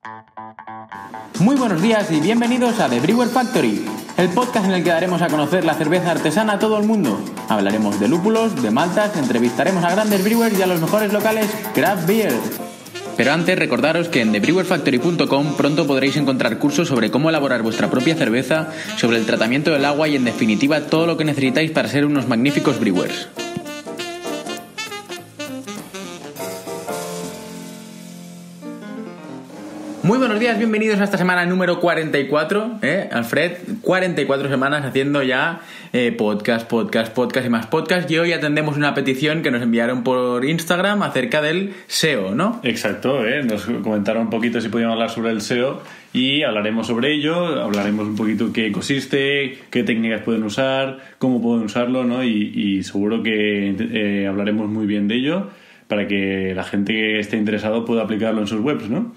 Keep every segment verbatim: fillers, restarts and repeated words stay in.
Muy buenos días y bienvenidos a The Brewer Factory, el podcast en el que daremos a conocer la cerveza artesana a todo el mundo. Hablaremos de lúpulos, de maltas, entrevistaremos a grandes brewers y a los mejores locales craft beer. Pero antes, recordaros que en the brewer factory punto com pronto podréis encontrar cursos sobre cómo elaborar vuestra propia cerveza, sobre el tratamiento del agua y, en definitiva, todo lo que necesitáis para ser unos magníficos brewers. Muy buenos días, bienvenidos a esta semana número cuarenta y cuatro, ¿eh? Alfred, cuarenta y cuatro semanas haciendo ya eh, podcast, podcast, podcast y más podcast, y hoy atendemos una petición que nos enviaron por Instagram acerca del S E O, ¿no? Exacto, ¿eh? Nos comentaron un poquito si podíamos hablar sobre el S E O y hablaremos sobre ello, hablaremos un poquito qué consiste, qué técnicas pueden usar, cómo pueden usarlo, ¿no? Y, y seguro que eh, hablaremos muy bien de ello, para que la gente que esté interesado pueda aplicarlo en sus webs, ¿no?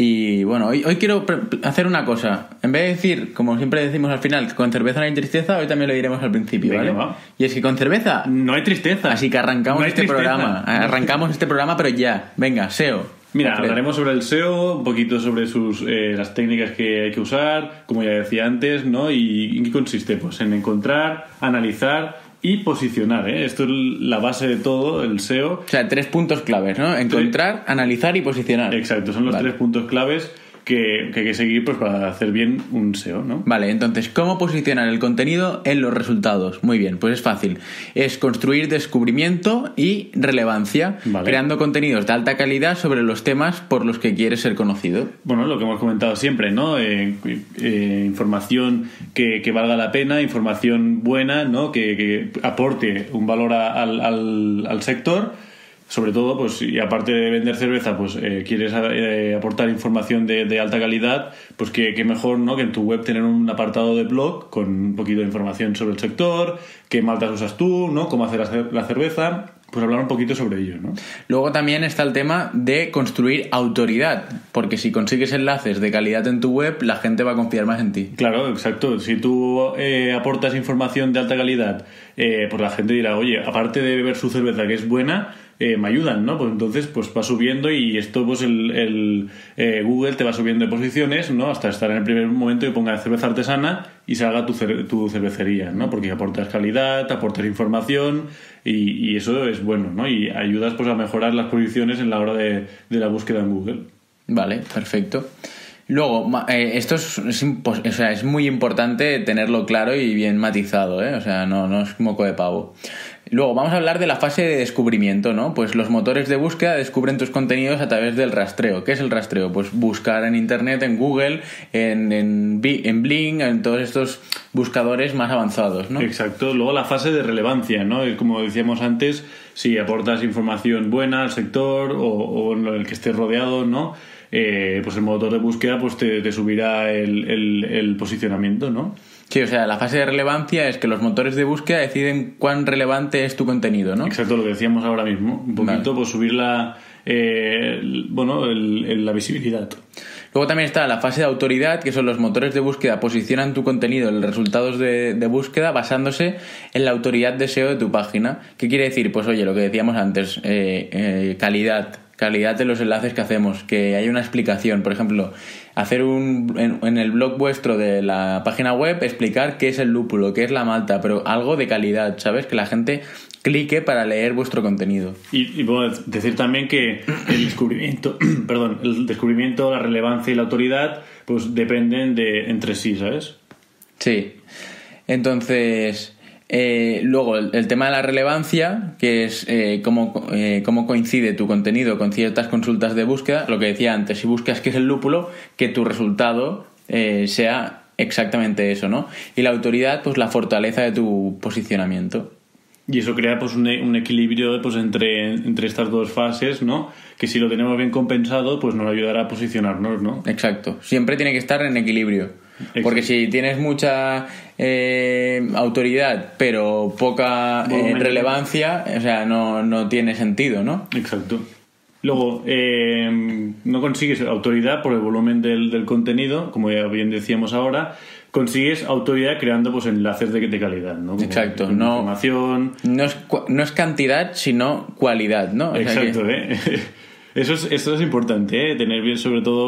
Y bueno, hoy, hoy quiero hacer una cosa. En vez de decir, como siempre decimos al final, que con cerveza no hay tristeza, hoy también lo diremos al principio, Venga, ¿vale? Va. Y es que con cerveza no hay tristeza. Así que arrancamos no hay este tristeza. programa. Arrancamos este programa, pero ya. Venga, S E O. Mira, Alfred. hablaremos sobre el S E O, un poquito sobre sus eh, las técnicas que hay que usar, como ya decía antes, ¿no? Y en qué consiste, pues en encontrar, analizar y posicionar, ¿eh? Esto es la base de todo, el S E O. O sea, tres puntos claves, ¿no? Encontrar, sí. Analizar y posicionar. Exacto, son los vale. tres puntos claves que, que hay que seguir, pues, para hacer bien un S E O, ¿no? Vale, entonces, ¿cómo posicionar el contenido en los resultados? Muy bien, pues es fácil. Es construir descubrimiento y relevancia, vale. creando contenidos de alta calidad sobre los temas por los que quieres ser conocido. Bueno, lo que hemos comentado siempre, ¿no? Eh, eh, información que, que valga la pena, información buena, ¿no? Que, que aporte un valor a, al, al, al sector. Sobre todo, pues, y aparte de vender cerveza, pues eh, quieres eh, aportar información de, de alta calidad, pues que, que mejor, ¿no? Que en tu web tener un apartado de blog con un poquito de información sobre el sector, qué maltas usas tú, ¿no? Cómo hacer la cerveza, pues hablar un poquito sobre ello, ¿no? Luego también está el tema de construir autoridad, porque si consigues enlaces de calidad en tu web, la gente va a confiar más en ti. Claro, exacto. Si tú eh, aportas información de alta calidad, eh, pues la gente dirá, oye, aparte de beber su cerveza que es buena, Eh, me ayudan, ¿no? Pues entonces pues va subiendo y esto pues el, el eh, Google te va subiendo de posiciones, ¿no? Hasta estar en el primer momento y ponga cerveza artesana y salga tu, cer- tu cervecería, ¿no? Porque aportas calidad, aportas información y, y eso es bueno, ¿no? Y ayudas pues a mejorar las posiciones en la hora de, de la búsqueda en Google. Vale, perfecto. Luego, eh, esto es, es, impos- o sea, es muy importante tenerlo claro y bien matizado, ¿eh? O sea, no, no es moco de pavo. Luego vamos a hablar de la fase de descubrimiento, ¿no? Pues los motores de búsqueda descubren tus contenidos a través del rastreo. ¿Qué es el rastreo? Pues buscar en internet, en Google, en, en, en Bing, en todos estos buscadores más avanzados, ¿no? Exacto. Luego la fase de relevancia, ¿no? Como decíamos antes, si aportas información buena al sector o, o en el que estés rodeado, ¿no? Eh, pues el motor de búsqueda pues te, te subirá el, el, el posicionamiento, ¿no? Sí, o sea, la fase de relevancia es que los motores de búsqueda deciden cuán relevante es tu contenido, ¿no? Exacto, lo que decíamos ahora mismo. Un poquito, vale. Pues subir la, eh, el, bueno, el, el, la visibilidad. Luego también está la fase de autoridad, que son los motores de búsqueda posicionan tu contenido en los resultados de, de búsqueda basándose en la autoridad de S E O de tu página. ¿Qué quiere decir? Pues oye, lo que decíamos antes, eh, eh, calidad. Calidad de los enlaces que hacemos, que haya una explicación. Por ejemplo, hacer un en, en el blog vuestro de la página web, explicar qué es el lúpulo, qué es la malta, pero algo de calidad, ¿sabes? Que la gente clique para leer vuestro contenido. Y, y puedo decir también que el descubrimiento, perdón, el descubrimiento, la relevancia y la autoridad, pues dependen de entre sí, ¿sabes? Sí. Entonces, Eh, luego, el, el tema de la relevancia, que es eh, cómo, eh, cómo coincide tu contenido con ciertas consultas de búsqueda. Lo que decía antes, si buscas qué es el lúpulo, que tu resultado eh, sea exactamente eso, ¿no? Y la autoridad, pues la fortaleza de tu posicionamiento. Y eso crea pues un, un equilibrio pues entre, entre estas dos fases, ¿no? Que si lo tenemos bien compensado, pues nos ayudará a posicionarnos, ¿no? Exacto. Siempre tiene que estar en equilibrio. Exacto. Porque si tienes mucha eh, autoridad, pero poca eh, relevancia, o sea, no, no tiene sentido, ¿no? Exacto. Luego, eh, no consigues autoridad por el volumen del, del contenido, como ya bien decíamos ahora. Consigues autoridad creando pues enlaces de, de calidad, ¿no? Como exacto, no, información. No es, no es cantidad, sino cualidad, ¿no? O exacto, sea que... ¿eh? Eso es, eso es importante, ¿eh? Tener bien, sobre todo,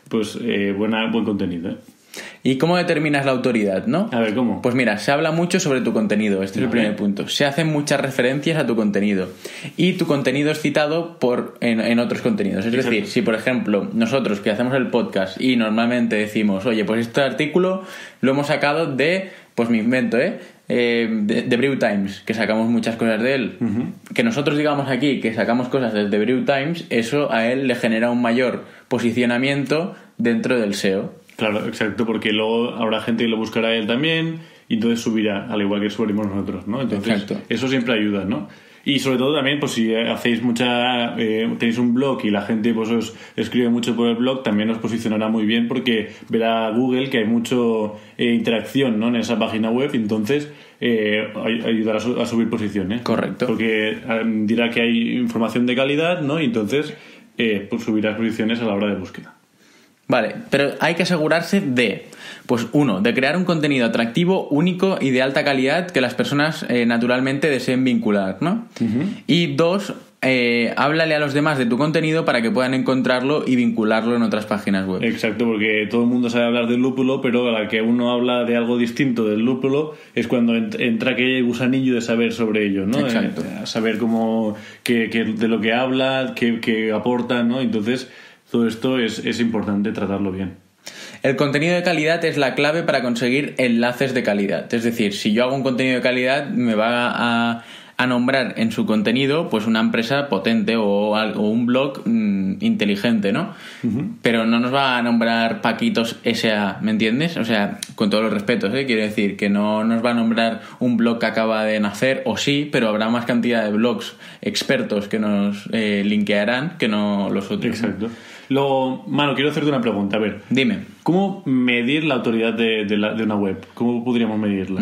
pues eh, buena, buen contenido, ¿eh? ¿Y cómo determinas la autoridad, no? A ver, ¿cómo? Pues mira, se habla mucho sobre tu contenido, este es el Vale. primer punto. Se hacen muchas referencias a tu contenido y tu contenido es citado por en, en otros contenidos. Es Exacto. decir, si por ejemplo nosotros que hacemos el podcast y normalmente decimos, oye, pues este artículo lo hemos sacado de, pues me invento, ¿eh? Eh, de, de Brew Times, que sacamos muchas cosas de él. Uh-huh. Que nosotros digamos aquí que sacamos cosas desde Brew Times, eso a él le genera un mayor posicionamiento dentro del S E O. Claro, exacto, porque luego habrá gente que lo buscará él también y entonces subirá, al igual que subiremos nosotros, ¿no? Entonces, Exacto. eso siempre ayuda, ¿no? Y sobre todo también, pues si hacéis mucha... Eh, tenéis un blog y la gente pues os escribe mucho por el blog, también os posicionará muy bien porque verá Google que hay mucho eh, interacción, ¿no? En esa página web y entonces eh, ay- ayudará a, su- a subir posiciones. Correcto. Porque eh, dirá que hay información de calidad, ¿no? Y entonces eh, pues subirás posiciones a la hora de búsqueda. Vale, pero hay que asegurarse de, pues uno, de crear un contenido atractivo, único y de alta calidad que las personas eh, naturalmente deseen vincular, ¿no? Uh-huh. Y dos, eh, háblale a los demás de tu contenido para que puedan encontrarlo y vincularlo en otras páginas web. Exacto, porque todo el mundo sabe hablar del lúpulo, pero a la que uno habla de algo distinto del lúpulo es cuando ent- entra aquel gusanillo de saber sobre ello, ¿no? Exacto. Eh, saber cómo, que, que de lo que habla, que, que aporta, ¿no? Entonces, todo esto es, es importante tratarlo bien. El contenido de calidad es la clave para conseguir enlaces de calidad. Es decir, si yo hago un contenido de calidad, me va a, a nombrar en su contenido pues una empresa potente o, al- o un blog mmm, inteligente, ¿no? Uh-huh. Pero no nos va a nombrar Paquitos S A, ¿me entiendes? O sea, con todos los respetos, ¿eh? Quiero decir que no nos va a nombrar un blog que acaba de nacer, o sí, pero habrá más cantidad de blogs expertos que nos eh, linkearán que no los otros. Exacto. Luego, Manu, quiero hacerte una pregunta. A ver, Dime. ¿cómo medir la autoridad de, de, la- de una web? ¿Cómo podríamos medirla?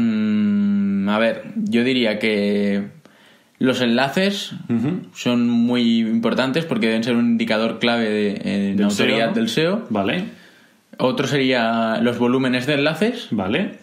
Mm, a ver, yo diría que los enlaces Ujú. son muy importantes porque deben ser un indicador clave de, eh, de Del autoridad S E O, ¿no? del S E O. Vale, Otro sería los volúmenes de enlaces vale.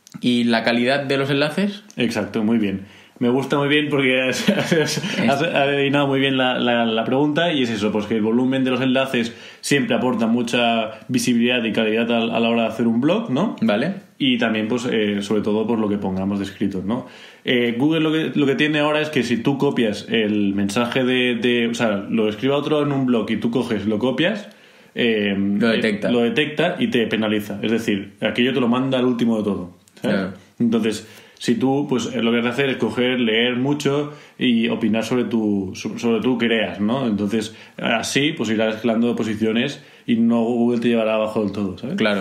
y la calidad de los enlaces. Exacto, muy bien. Me gusta muy bien porque has, has, has adivinado muy bien la, la, la pregunta y es eso, pues que el volumen de los enlaces siempre aporta mucha visibilidad y calidad a, a la hora de hacer un blog, ¿no? ¿Vale? Y también, pues, eh, sobre todo por lo que pongamos descritos, ¿no? Eh, Google lo que, lo que tiene ahora es que si tú copias el mensaje de, de... O sea, lo escribe otro en un blog y tú coges, lo copias... Eh, Lo detecta. eh, lo detecta y te penaliza. Es decir, aquello te lo manda al último de todo, ¿sabes? Claro. Entonces, si tú, pues lo que has de hacer es coger, leer mucho y opinar sobre tu, sobre tu creas, ¿no? Entonces, así, pues irás escalando posiciones y no Google te llevará abajo del todo, ¿sabes? Claro.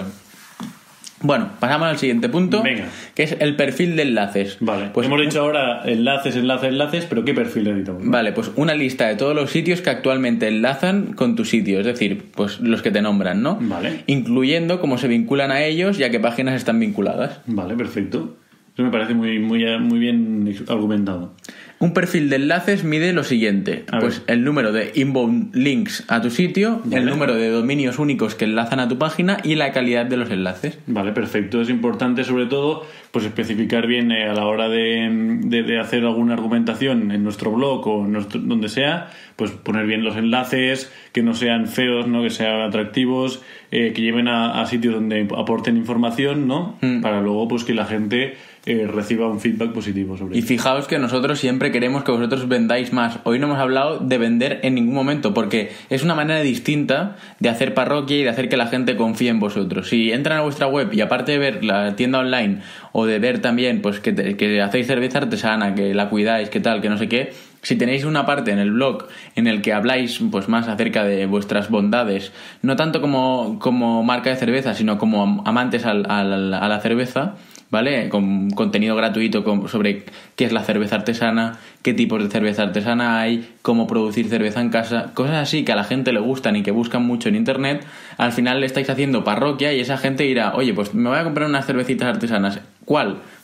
Bueno, pasamos al siguiente punto, Venga. que es el perfil de enlaces. Vale, Pues hemos dicho ahora enlaces, enlaces, enlaces, pero ¿qué perfil necesitamos? Vale, pues una lista de todos los sitios que actualmente enlazan con tu sitio, es decir, pues los que te nombran, ¿no? Vale. Incluyendo cómo se vinculan a ellos y a qué páginas están vinculadas. Vale, perfecto. Eso me parece muy, muy, muy bien argumentado. Un perfil de enlaces mide lo siguiente, A pues ver. el número de inbound links a tu sitio, Vale. el número de dominios únicos que enlazan a tu página y la calidad de los enlaces. Vale, perfecto. Es importante, sobre todo, pues especificar bien eh, a la hora de, de, de hacer alguna argumentación en nuestro blog o en nuestro, donde sea, pues poner bien los enlaces, que no sean feos, ¿no? Que sean atractivos, eh, que lleven a, a sitios donde aporten información, ¿no? Mm. Para luego, pues que la gente eh, reciba un feedback positivo sobre Y ello. fijaos que nosotros siempre queremos que vosotros vendáis más. Hoy no hemos hablado de vender en ningún momento, porque es una manera distinta de hacer parroquia y de hacer que la gente confíe en vosotros. Si entran a vuestra web y aparte de ver la tienda online o de ver también pues que, te- que hacéis cerveza artesana, que la cuidáis, que tal, que no sé qué, si tenéis una parte en el blog en el que habláis pues más acerca de vuestras bondades, no tanto como, como marca de cerveza, sino como am- amantes al, al- a la cerveza, ¿vale? Con contenido gratuito con- sobre qué es la cerveza artesana, qué tipos de cerveza artesana hay, cómo producir cerveza en casa, cosas así que a la gente le gustan y que buscan mucho en internet. Al final le estáis haciendo parroquia y esa gente dirá, oye, pues me voy a comprar unas cervecitas artesanas. ¿Cuál?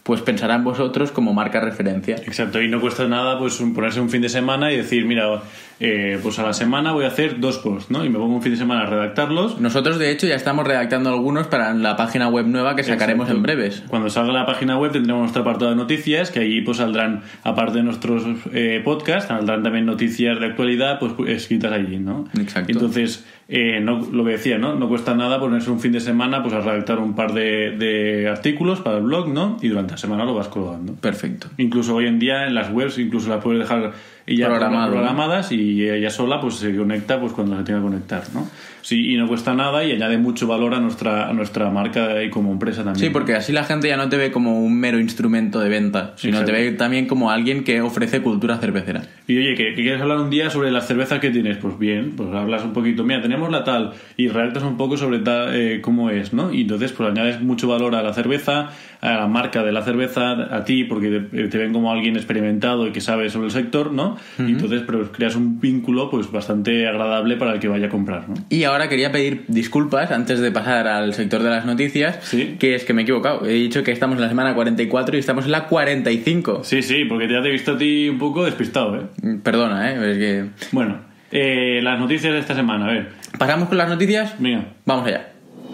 pues pensará en vosotros como marca referencia. Exacto, y no cuesta nada pues ponerse un fin de semana y decir, mira, eh, pues a la semana voy a hacer dos posts, ¿no? Y me pongo un fin de semana a redactarlos. Nosotros, de hecho, ya estamos redactando algunos para la página web nueva que sacaremos Exacto. en breves. Cuando salga la página web tendremos nuestro apartado de noticias, que allí pues saldrán, aparte de nuestros eh, podcasts, saldrán también noticias de actualidad pues escritas allí, ¿no? Exacto. Entonces, eh, no, lo que decía, ¿no? No cuesta nada ponerse un fin de semana pues a redactar un par de, de artículos para el blog, ¿no? Y durante la semana lo vas colgando. Perfecto. Incluso hoy en día en las webs incluso las puedes dejar ya Programado, programadas, ¿no? Y ella sola pues se conecta pues cuando se tenga que conectar, ¿no? Sí, y no cuesta nada y añade mucho valor a nuestra a nuestra marca y como empresa también. Sí, porque así la gente ya no te ve como un mero instrumento de venta, sino Exacto. te ve también como alguien que ofrece cultura cervecera. Y oye, ¿que, que quieres hablar un día sobre las cervezas que tienes? Pues bien, pues hablas un poquito, mira, tenemos la tal, y redactas un poco sobre tal, eh, cómo es, ¿no? Y entonces pues añades mucho valor a la cerveza, a la marca de la cerveza, a ti, porque te, te ven como alguien experimentado y que sabe sobre el sector, ¿no? Uh-huh. Y entonces pues, creas un vínculo pues bastante agradable para el que vaya a comprar, ¿no? Y ahora quería pedir disculpas antes de pasar al sector de las noticias, ¿Sí? Que es que me he equivocado. He dicho que estamos en la semana cuarenta y cuatro y estamos en la cuarenta y cinco. Sí, sí, porque ya te he visto a ti un poco despistado, ¿eh? Perdona, ¿eh? Es que... Bueno, eh, las noticias de esta semana, a ver. ¿Pasamos con las noticias? Venga. Vamos allá.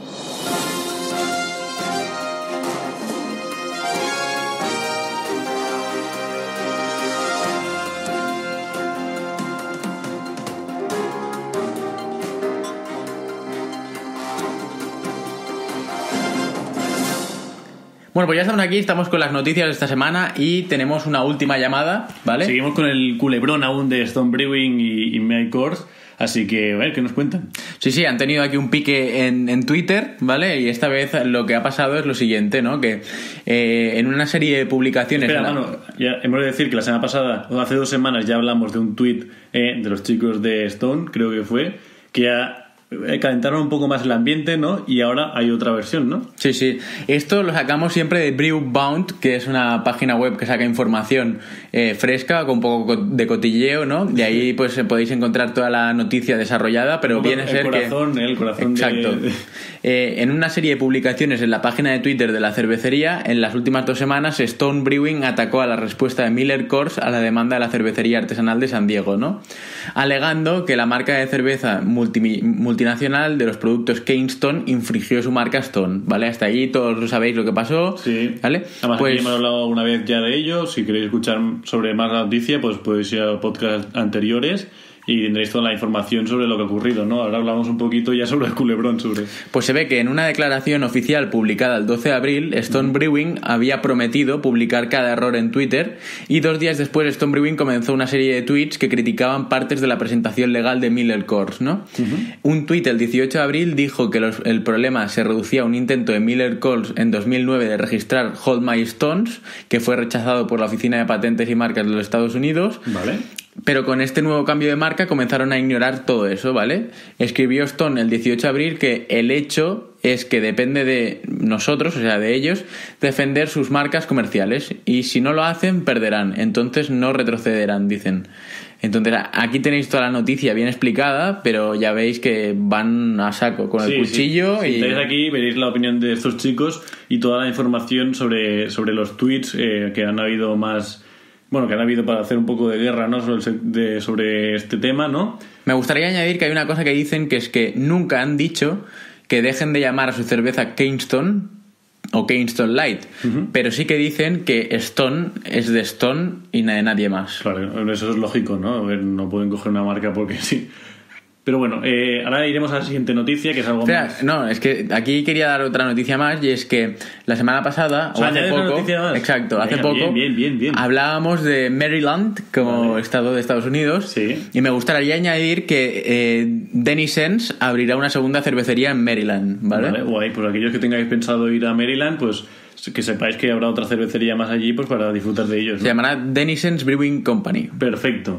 Bueno, pues ya estamos aquí, estamos con las noticias de esta semana y tenemos una última llamada, ¿vale? Seguimos con el culebrón aún de Stone Brewing y, y May Course, así que, a ver, ¿qué nos cuentan? Sí, sí, han tenido aquí un pique en, en Twitter, ¿vale? Y esta vez lo que ha pasado es lo siguiente, ¿no? Que eh, en una serie de publicaciones... Espera, la... mano, ya hemos de decir que la semana pasada, o hace dos semanas, ya hablamos de un tuit eh, de los chicos de Stone, creo que fue, que ya... calentaron un poco más el ambiente, ¿no? Y ahora hay otra versión, ¿no? Sí, sí. Esto lo sacamos siempre de Brewbound, que es una página web que saca información eh, fresca, con un poco de cotilleo, ¿no? Y ahí pues podéis encontrar toda la noticia desarrollada, pero viene a ser el corazón, que... el corazón Exacto. de... Eh, en una serie de publicaciones en la página de Twitter de la cervecería, en las últimas dos semanas, Stone Brewing atacó a la respuesta de Miller Coors a la demanda de la cervecería artesanal de San Diego, ¿no? Alegando que la marca de cerveza multi, multinacional de los productos Keystone infringió su marca Stone, ¿vale? Hasta ahí todos lo sabéis lo que pasó, sí. ¿vale? Además, pues... aquí hemos hablado una vez ya de ello. Si queréis escuchar sobre más la noticia, pues podéis ir a podcasts anteriores y tendréis toda la información sobre lo que ha ocurrido, ¿no? Ahora hablamos un poquito ya sobre el culebrón, sobre... Pues se ve que en una declaración oficial publicada el doce de abril, Stone Brewing había prometido publicar cada error en Twitter y dos días después Stone Brewing comenzó una serie de tweets que criticaban partes de la presentación legal de Miller Coors, ¿no? Uh-huh. Un tweet el dieciocho de abril dijo que los, el problema se reducía a un intento de Miller Coors en dos mil nueve de registrar Hold My Stones, que fue rechazado por la Oficina de Patentes y Marcas de los Estados Unidos. Vale. Pero con este nuevo cambio de marca comenzaron a ignorar todo eso, ¿vale? Escribió Stone el dieciocho de abril que el hecho es que depende de nosotros, o sea, de ellos, defender sus marcas comerciales. Y si no lo hacen, perderán. Entonces no retrocederán, dicen. Entonces aquí tenéis toda la noticia bien explicada, pero ya veis que van a saco con sí, el cuchillo. Sí. Y si estáis aquí veréis la opinión de estos chicos y toda la información sobre, sobre los tweets eh, que han habido más... Bueno, que han habido para hacer un poco de guerra, ¿no? Sobre, el, de, sobre este tema, ¿no? Me gustaría añadir que hay una cosa que dicen, que es que nunca han dicho que dejen de llamar a su cerveza Keystone o Keystone Light, uh-huh. Pero sí que dicen que Stone es de Stone y de nadie más. Claro, eso es lógico, ¿no? A ver, no pueden coger una marca porque sí. Pero bueno, eh, ahora iremos a la siguiente noticia, que es algo Espera, más... No, es que aquí quería dar otra noticia más, y es que la semana pasada, o, sea, o hace poco... noticia más. Exacto, Venga, hace poco bien, bien, bien, bien. hablábamos de Maryland como vale. estado de Estados Unidos, sí. Y me gustaría añadir que eh, Denny Sense abrirá una segunda cervecería en Maryland, ¿vale? Vale, guay, pues aquellos que tengáis pensado ir a Maryland, pues que sepáis que habrá otra cervecería más allí pues para disfrutar de ellos, ¿no? Se llamará Denny Sense Brewing Company. Perfecto.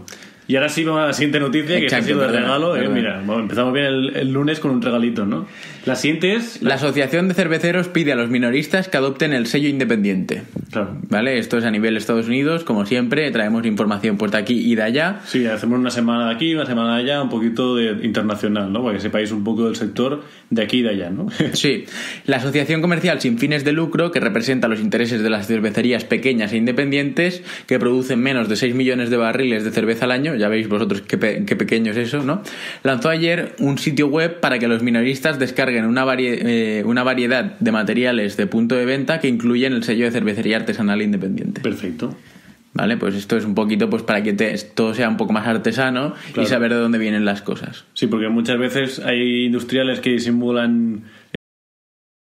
Y ahora sí vamos a la siguiente noticia, que Exacto, ha sido de perdona, regalo. Eh, perdona. mira, bueno, empezamos bien el, el lunes con un regalito, ¿no? La siguiente es... La Asociación de Cerveceros pide a los minoristas que adopten el sello independiente. Claro. ¿Vale? Esto es a nivel Estados Unidos, como siempre, traemos información pues de aquí y de allá. Sí, hacemos una semana de aquí, una semana de allá, un poquito de internacional, ¿no? Para que sepáis un poco del sector de aquí y de allá, ¿no? Sí, la Asociación Comercial sin fines de lucro, que representa los intereses de las cervecerías pequeñas e independientes, que producen menos de seis millones de barriles de cerveza al año, ya veis vosotros qué, pe- qué pequeño es eso, ¿no? Lanzó ayer un sitio web para que los minoristas descarguen una, vari- eh, una variedad de materiales de punto de venta que incluyen el sello de cervecería artesanal independiente. Perfecto. ¿Vale? Pues esto es un poquito pues para que te- todo sea un poco más artesano Claro. y saber de dónde vienen las cosas. Sí, porque muchas veces hay industriales que simulan